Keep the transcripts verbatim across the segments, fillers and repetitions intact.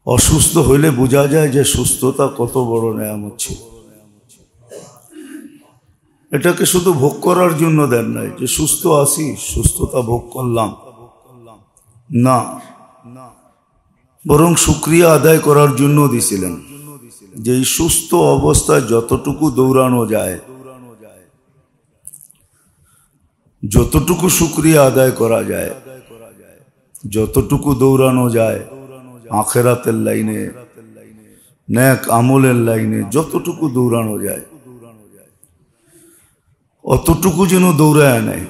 অসুস্থ হইলে বোঝা যায় যে সুস্থতা কত বড় নেয়ামত ছিল। এটাকে শুধু ভোগ করার জন্য দেন নাই যে সুস্থ আছি সুস্থতা ভোগ করলাম, না, বরং শুকরিয়া আদায় করার জন্য দিছিলেন যে এই সুস্থ অবস্থায় যতটুকু দৌড়ানো যায়, যতটুকু শুকরিয়া আদায় করা যায়, যতটুকু দৌড়ানো যায় আখিরাতের লাইনে, নেক আমলের লাইনে যতটুকু দৌড়ানো যায় অতটুকু যেন দৌড়ায় নেয়।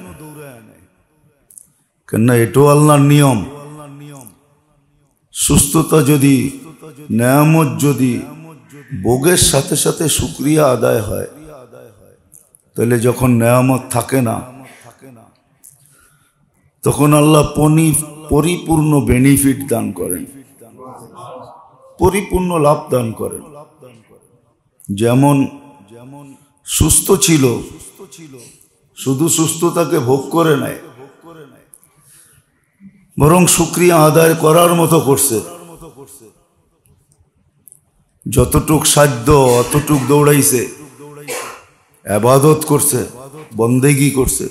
কেননা এটাও আল্লাহর নিয়ম। সুস্থতা যদি, নেয়ামত যদি ভোগের সাথে সাথে শুকরিয়া আদায় হয়, তাহলে যখন নেয়ামত থাকে না তখন আল্লাহ পরিপূর্ণ বেনিফিট দান করেন, পরিপূর্ণ লাভ দান করেন। যেমন সুস্থ ছিল, শুধু সুস্থতাকে ভোগ করে নাই, বরং শুকরিয়া আদায় করার মতো করছে। যতটুক সাধ্য অতটুক দৌড়াইছে, ইবাদত করছে, বন্দেগী করছে।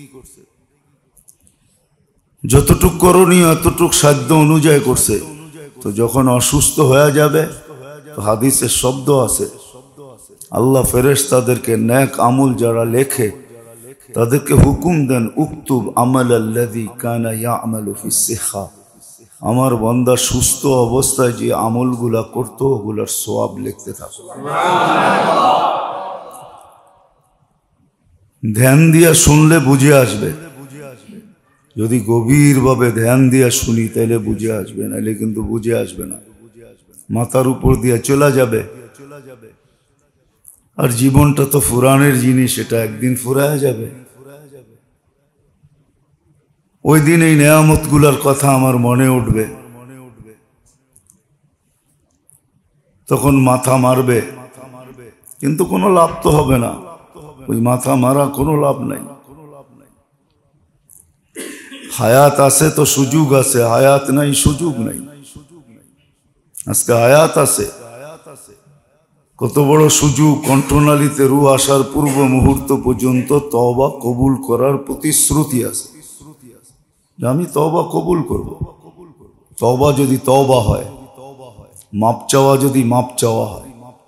যতটুক করণীয় এতটুক সাধ্য অনুযায়ী করছে। তো যখন অসুস্থ হয়ে যাবে, তো হাদিসের শব্দ আছে, আল্লাহ ফেরেশতাদেরকে নেক আমল যারা লেখে তাদেরকে হুকুম দেন, উকতুব আমাল আল্লাযী কানা ইয়ামালু ফিস সিহা, আমার বান্দা সুস্থ অবস্থায় যে আমলগুলা করতো ওগুলার সওয়াব লিখতে থাকো। ধ্যান দিয়া শুনলে বুঝে আসবে, যদি গভীরভাবে ধ্যান দিয়া শুনি তাহলে বুঝে আসবে, নাহলে কিন্তু বুঝে আসবে না, মাথার উপর দিয়া চলে যাবে। আর জীবনটা তো ফুরানের জিনিস, এটা একদিন ফুরায় যাবে। ওই দিন এই নেয়ামত গুলার কথা আমার মনে উঠবে, তখন মাথা মারবে, কিন্তু কোনো লাভ তো হবে না। ওই মাথা মারা কোনো লাভ নাই। হায়াত আছে তো সুযোগ আছে, হায়াত নাই সুযোগ নাই। আজকে হায়াত আছে, কত বড় সুযোগ। কণ্ঠনালীতে রূহ আসার পূর্ব মুহূর্ত পর্যন্ত তওবা কবুল করার প্রতিশ্রুতি আছে, আমি তওবা কবুল করব। তওবা যদি তওবা হয়, মাপ চাওয়া যদি মাপ চাওয়া হয়,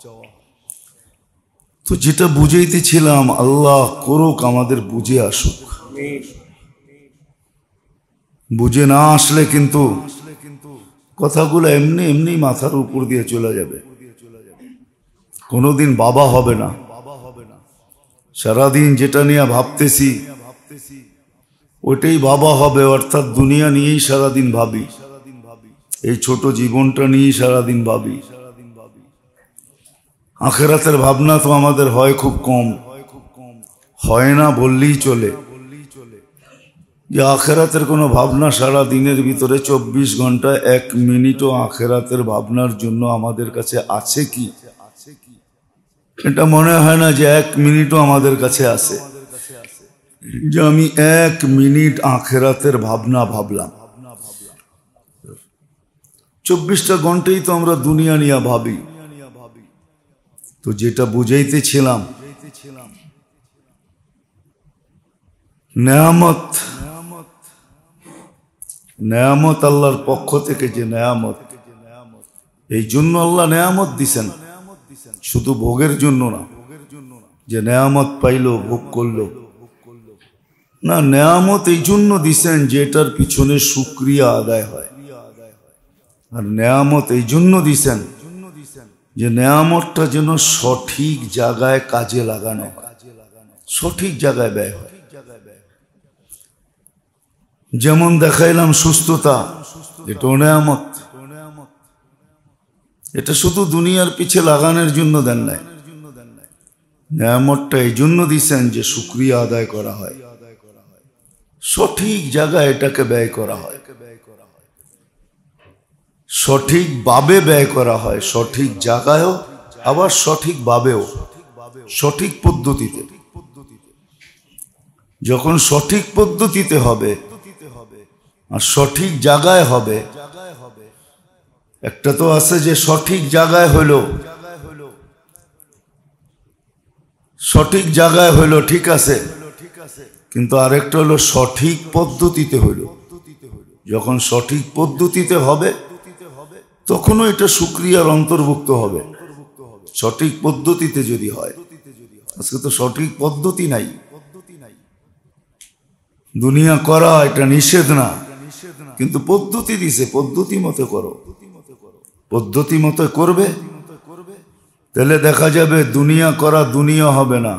তো যেটা বুঝাইতেছিলাম আল্লাহ করুক আমাদের বুঝে আসুক। বুঝে না আসলে কিন্তু কথাগুলো এমনি এমনি মাথার উপর দিয়ে চলে যাবে, কোনোদিন বাবা হবে না। সারাদিন যেটা নিয়ে ভাবতেছি ওইটাই বাবা হবে, অর্থাৎ দুনিয়া নিয়েই সারাদিন ভাবি, এই ছোট জীবনটা নিয়েই সারাদিন ভাবি। আখিরাতের ভাবনা তো আমাদের হয় খুব কম, হয় না বললেই চলে। যে আখিরাতের কোনো ভাবনা সারা দিনের ভিতরে চব্বিশ ঘন্টা এক মিনিটও আখিরাতের ভাবনার জন্য আমাদের কাছে আছে কি? এটা মনে হয় না যে এক মিনিটও আমাদের কাছে আছে, যে আমি এক মিনিট আখিরাতের ভাবনা ভাবলাম। চব্বিশটা ঘন্টাই তো আমরা দুনিয়া নিয়ে ভাবি। তো যেটা বুঝাইতেছিলাম, নেয়ামত, নেয়ামত আল্লাহর পক্ষ থেকে যে নেয়ামত, এই জন্য আল্লাহ নেয়ামত দিছেন, শুধু ভোগের জন্য না যে নেয়ামত পাইল ভোগ করলো না। নেয়ামত এই জন্য দিছেন যে এটার পিছনে শুকরিয়া আদায় হয়। আর নেয়ামত এই জন্য দিছেন যে নেয়ামতটা যেন সঠিক জায়গায় কাজে লাগানো হয়, সঠিক জায়গায় ব্যয় হয়। যেমন দেখাইলাম সুস্থতা, এটাও নেয়ামত। এটা শুধু দুনিয়ার পিছে লাগানোর জন্য দেন নাই, নেয়ামতটা এই জন্য দিছেন যে শুকরিয়া আদায় করা হয়, সঠিক জায়গায় এটাকে ব্যয় করা হয়, সঠিকভাবে ব্যয় করা হয়, সঠিক জায়গায়ও আবার সঠিকভাবেও, সঠিক পদ্ধতিতে। যখন সঠিক পদ্ধতিতে হবে আর সঠিক জায়গায় হবে, একটা তো আছে যে সঠিক জায়গায় হইল, সঠিক জায়গায় হইল, ঠিক আছে, কিন্তু আরেকটা হলো সঠিক পদ্ধতিতে হইল। যখন সঠিক পদ্ধতিতে হবে তখনও এটা শুকরিয়ার অন্তর্ভুক্ত হবে, সঠিক পদ্ধতিতে যদি হয়। আজকে তো সঠিক পদ্ধতি নাই। দুনিয়া করা এটা নিষেধ না, কিন্তু পদ্ধতি দিছে, পদ্ধতি মতো করো। পদ্ধতি মতো করবে তাহলে দেখা যাবে দুনিয়া করা দুনিয়া হবে না।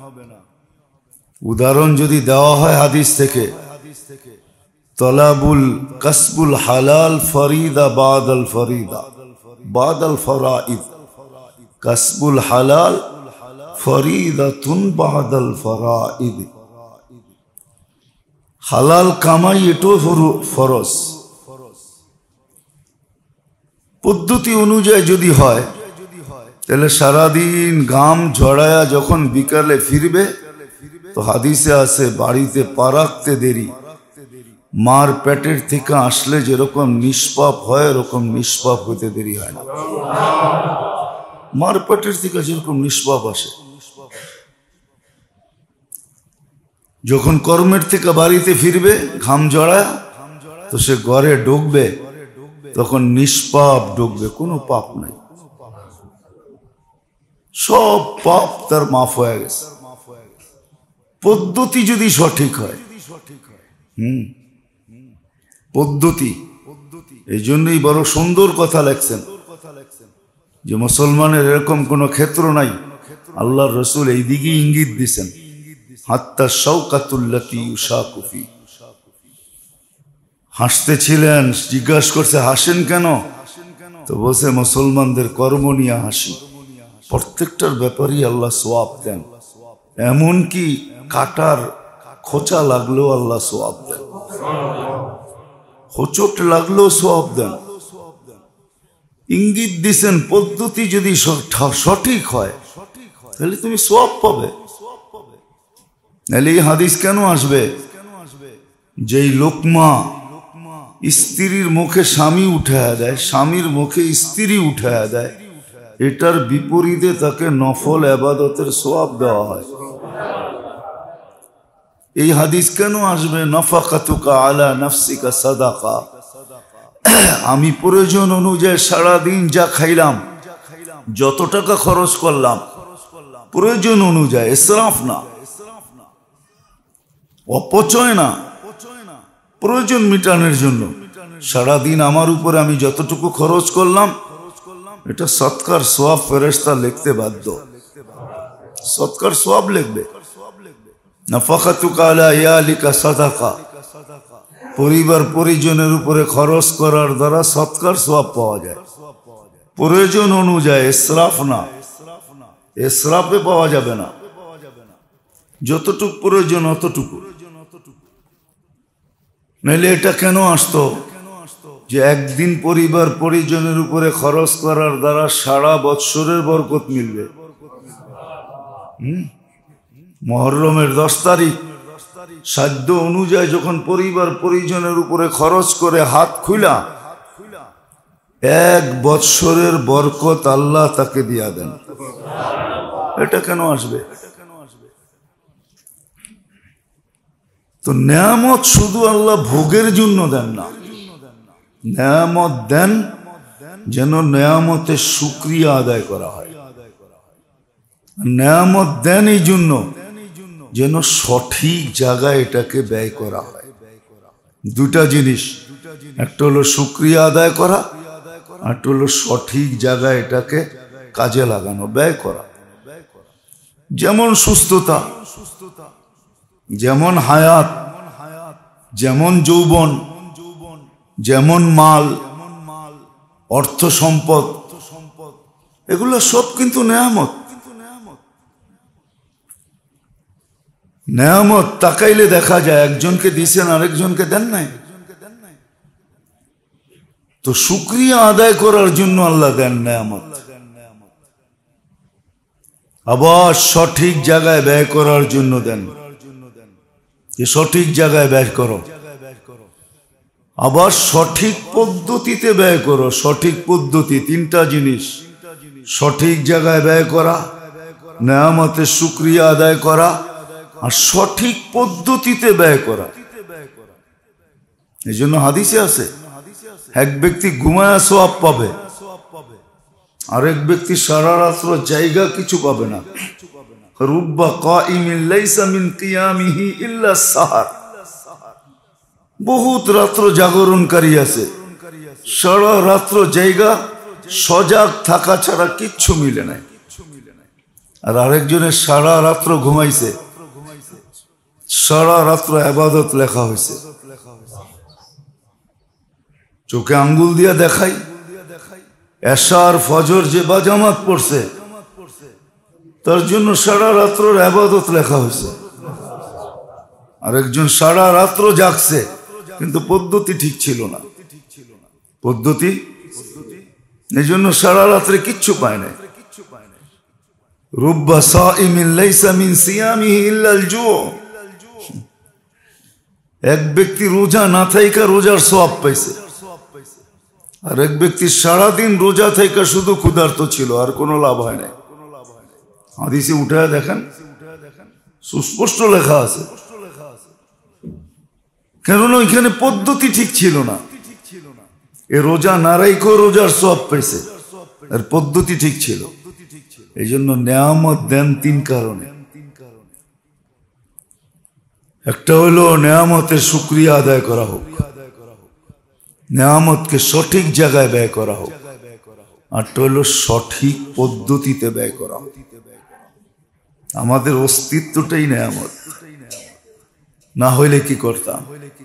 উদাহরণ যদি দেওয়া হয় হাদিস থেকে, তলাবুল কাসবুল হালাল ফরিদা বাদাল ফরিদা বাদাল ফরাইদ, কাসবুল হালাল ফরিদাতুন বাদাল ফরাইদ। হালাল কামাই এটাও ফরজ। পদ্ধতি অনুযায়ী যদি হয় তাহলে সারাদিন ঘাম ঝড়ায়া যখন বিকালে ফিরবে, তো হাদিসে আছে বাড়িতে পা রাখতে দেরি, মার পেটের থেকে আসলে যেরকম নিষ্পাপ হয় এরকম নিষ্পাপ হতে দেরি হয় না। মার পেটের থেকে যেরকম নিষ্পাপ আসে, যখন কর্মের থেকে বাড়িতে ফিরবে ঘাম জড়ায়, তো সে ঘরে ঢুকবে, তখন নিষ্পাপ ঢুকবে, কোনো পাপ নাই, সব পাপ তার মাফ হয়ে গেছে। পদ্ধতি যদি সঠিক হয়, হুম পদ্ধতি, এই জন্যই বড় সুন্দর কথা লেখছেন যে মুসলমানের এরকম কোনো ক্ষেত্র নাই। আল্লাহর রসুল এই দিকে ইঙ্গিত দিছেন, হাত্তা শাওকাতুল্লাতি ইউশাকু ফি। হাসতেছিলেন, জিজ্ঞাসা করছে হাসেন কেন? তো বলছে মুসলমানদের কর্ম নিয়ে হাসি। প্রত্যেকটার ব্যাপারই আল্লাহ সওয়াব দেন, এমনকি কাটার খোঁচা লাগলেও আল্লাহ সওয়াব দেন, হোঁচট লাগলেও সওয়াব দেন। ইঙ্গিত দিছেন পদ্ধতি যদি সঠিক হয় তাহলে তুমি সওয়াব পাবে। নাহলে এই হাদিস কেন আসবে? যেই লোকমা স্ত্রীর মুখে স্বামী উঠায়া দেয়, স্বামীর মুখে স্ত্রী উঠায়া দেয়, এটার বিপরীতে তাকে নফল ইবাদতের সওয়াব দেওয়া হয়। এই হাদিস কেন আসবে? নাফাকাতুকা আলা নাফসিকা সাদাকা। আমি প্রয়োজন অনুযায়ী সারাদিন যা খাইলাম, যত টাকা খরচ করলাম, প্রয়োজন অনুযায়ী, ইসরাফ না, অপচয় না, প্রয়োজন মিটানোর জন্য সারাদিন আমার উপরে আমি যতটুকু খরচ করলাম, এটা সৎকার সওয়াব ফেরেশতা লিখতে বাধ্য, সৎকার সওয়াব লিখবে। নাফাকাতুকা আলা ইয়ালিকা সাদাকা, পরিবার পরিজনের উপরে খরচ করার দ্বারা সৎকার সওয়াব পাওয়া যায়। প্রয়োজন অনুযায়ী, ইসরাফ না, ইসরাফে পাওয়া যাবে না, যতটুকু প্রয়োজন অতটুকু। নাহলে এটা কেন আসতো যে একদিন পরিবার পরিজনের উপরে খরচ করার দ্বারা সারা বৎসরের বরকত মিলবে। হম মুহররমের দশ তারিখ সাধ্য অনুযায়ী যখন পরিবার পরিজনের উপরে খরচ করে হাত খুলা, এক বৎসরের বরকত আল্লাহ তাকে দিয়া দেন। এটা কেন আসবে? তো নেয়ামত শুধু আল্লাহ ভোগের জন্য দেন না, নেয়ামত দেন যেন নেয়ামতের শুকরিয়া আদায় করা হয়। নেয়ামত দেন এই জন্য যেন সঠিক জায়গায় এটাকে ব্যয় করা হয়। দুটা জিনিস, একটা হলো শুকরিয়া আদায় করা, আর একটা হলো সঠিক জায়গায় এটাকে কাজে লাগানো, ব্যয় করা। যেমন সুস্থতা, যেমন হায়াত, যেমন যৌবন, যেমন মাল, অর্থ সম্পদ, এগুলো সব কিন্তু নেয়ামত। নেয়ামত তাকাইলে দেখা যায় একজনকে দিয়েছেন আরেকজনকে দেন নাই, তো শুকরিয়া আদায় করার জন্য আল্লাহ দেন নেয়ামত। আবার সঠিক জায়গায় ব্যয় করার জন্য দেন, যে সঠিক জায়গায় ব্যয় করো। আবার সঠিক পদ্ধতিতে ব্যয় করো। সঠিক পদ্ধতি তিনটা জিনিস: সঠিক জায়গায় ব্যয় করা, নেয়ামতের শুকরিয়া আদায় করা, আর সঠিক পদ্ধতিতে ব্যয় করা। এই জন্য হাদিসে আছে, এক ব্যক্তি ঘুমায়া সওয়াব পাবে, আরেক ব্যক্তি সারা রাত্র জায়গা কিছু পাবে না। রুব্বা কাইমিন লাইসা মিন কিয়ামিহি ইল্লা সাহার। বহুত রাত্র জাগরণকারী আছে, সারা রাত্র জায়গা সজাগ থাকা ছাড়া কিচ্ছু মিলে নাই। আর আরেকজনের সারা রাত্র ঘুমাইছে, সারা রাত্র ইবাদত লেখা হয়েছে। চোখে আঙ্গুল দিয়া দেখাই, এশার ফজর যে বাজামাত পড়ছে তার জন্য সারা রাত্র ইবাদত লেখা হয়েছে। আরেকজন সারা রাত্র জাগছে, কিন্তু পদ্ধতি ঠিক ছিল না। পদ্ধতি এই জন্য সারা রাত্রে কিচ্ছু পায় নাই। রুব্বা সাইমিন লাইসা মিন সিয়ামিহি ইল্লাল জু। এক ব্যক্তি রোজা না থাইকা রোজার সওয়াব পাইছে, আর এক ব্যক্তি সারাদিন রোজা থাইকা শুধু ক্ষুধার্ত ছিল, আর কোনো লাভ হয় নাই। হাদিসে উঠে দেখেন, সুস্পষ্ট লেখা আছে। কেননা ওইখানে পদ্ধতি ঠিক ছিল না। এ রোজা না রাইখেও রোজার সওয়াব পাইছে, আর পদ্ধতি ঠিক ছিল। এই জন্য নেয়ামত দেন তিন কারণে। একটা হলো নেয়ামতের শুকরিয়া আদায় করা হোক, নেয়ামতকে সঠিক জায়গায় ব্যয় করা হোক, আরটা হলো সঠিক পদ্ধতিতে ব্যয় করা হোক। আমাদের অস্তিত্বটাই নেয়ামত, না হইলে কি করতাম?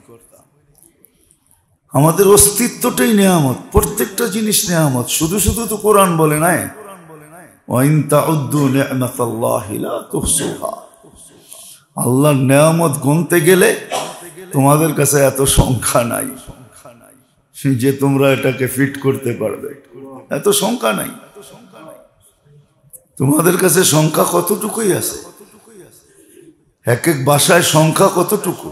আমাদের অস্তিত্বটাই নেয়ামত, প্রত্যেকটা জিনিস নেয়ামত। শুধু শুধু তো কোরআন বলে নাই ওয়াইন তাউদ্দু নি'মাতাল্লাহি লা তুহসুহা। আল্লাহর নেয়ামত গুনতে গেলে তোমাদের কাছে এত সংখ্যা নাই যে তোমরা এটাকে ফিট করতে পারবে, এত সংখ্যা নাই। তোমাদের কাছে সংখ্যা কতটুকুই আছে, এক এক ভাষায় সংখ্যা কতটুকু।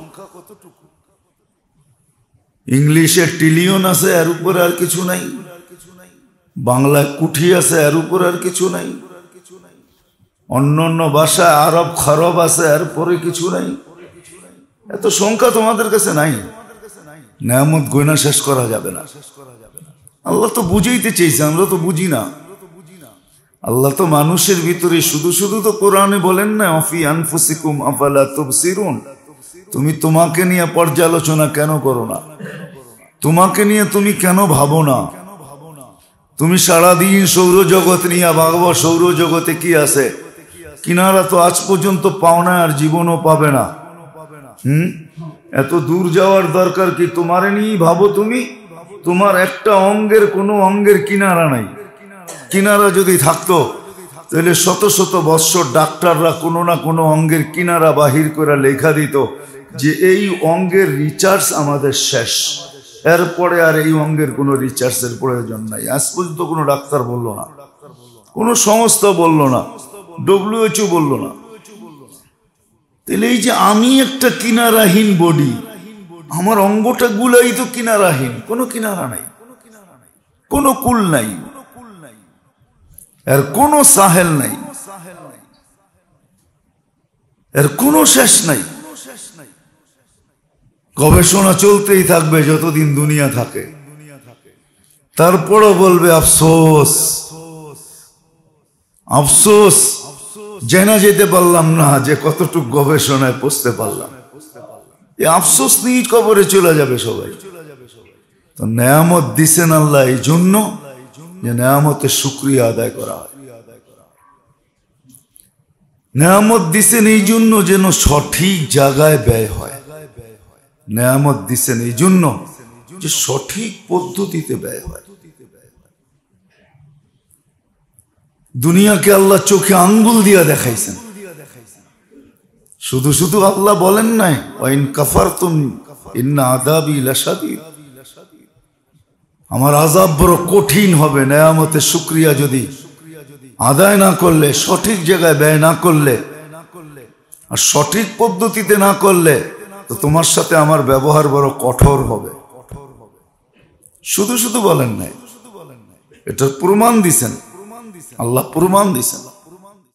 ইংলিশে ট্রিলিয়ন আছে, এর উপরে আর কিছু নাই। বাংলায় কুঠি আছে, এর উপরে আর কিছু নাই। অন্য অন্য ভাষায় আরব খরব আছে, এর পরে কিছু নাই। এত সংখ্যা তোমাদের কাছে নাই। নেয়ামত গয়না শেষ করা যাবে না। আল্লাহ তো বুঝাইতে চেয়েছে, আমরা তো বুঝি না। আল্লাহ তো মানুষের ভিতরে শুধু শুধু তো কোরআনে বলেন না অফি আনফুসিকুম আফালা তুবসিরুন। তুমি তোমাকে নিয়ে পর্যালোচনা কেন করো না? তোমাকে নিয়ে তুমি কেন ভাবো না? তুমি সারাদিন সৌরজগৎ নিয়ে ভাবো, সৌরজগতে কি আছে? কিনারা তো আজ পর্যন্ত পাও না, আর জীবনও পাবে না। হুম এত দূর যাওয়ার দরকার কি? তোমারে নিয়েই ভাবো। তুমি তোমার একটা অঙ্গের কোনো অঙ্গের কিনারা নাই। কিনারা যদি থাকতো তাহলে শত শত বৎসর ডাক্তাররা কোনো না কোনো অঙ্গের কিনারা বাহির করে লেখা দিত যে এই অঙ্গের রিচার্জ আমাদের শেষ, এরপরে আর এই অঙ্গের কোনো রিচার্জের প্রয়োজন নাই। আজ পর্যন্ত কোনো ডাক্তার বলল না, কোনো সংস্থা বলল না, ডব্লিউএইচও বলল না। তাহলে এই যে আমি একটা কিনারাহীন বডি, আমার অঙ্গটা গুলাই তো কিনারাহীন, কোনো কিনারা নাই, কোনো কুল নাই, এর কোনো সাহেল নাই, এর কোনো শেষ নাই। গবেষণা চলতেই থাকবে যতদিন দুনিয়া থাকে। তারপরও বলবে আফসোস, আফসোস জেনে যেতে পারলাম না যে কতটুকু গবেষণায় পৌঁছতে পারলাম। এই আফসোস নিয়ে কবরে চলে যাবে সবাই। তো নেয়ামত দিছেন আল্লাহ এই জন্য যে নেয়ামতের শুকরিয়া আদায় করা হয়। নেয়ামত দিছেন এই জন্য যেন সঠিক জায়গায় ব্যয় হয়। নেয়ামত দিছেন এই জন্য যে সঠিক পদ্ধতিতে ব্যয় হয়। দুনিয়াকে আল্লাহ চোখে আঙ্গুল দিয়া দেখাইছেন। শুধু শুধু আল্লাহ বলেন নাই ওয়াইন কাফারতুম ইন্না আযাবি লাশাদীদ, আমার আযাব বড় কঠিন হবে। নেয়ামতের শুকরিয়া যদি আদায় না করলে, সঠিক জায়গায় ব্যয় না করলে, আর সঠিক পদ্ধতিতে না করলে, তো তোমার সাথে আমার ব্যবহার বড় কঠোর হবে। শুধু শুধু বলেন নাই, এটার প্রমাণ দিছেন, আল্লাহ প্রমাণ দিছেন।